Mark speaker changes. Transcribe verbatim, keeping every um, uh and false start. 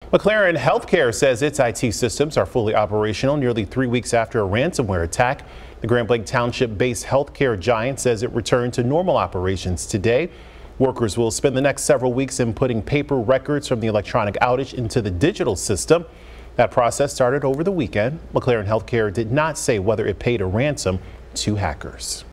Speaker 1: McLaren Health Care says its I T systems are fully operational nearly three weeks after a ransomware attack. The Grand Blanc Township-based healthcare giant says it returned to normal operations today. Workers will spend the next several weeks inputting paper records from the electronic outage into the digital system. That process started over the weekend. McLaren Health Care did not say whether it paid a ransom to hackers.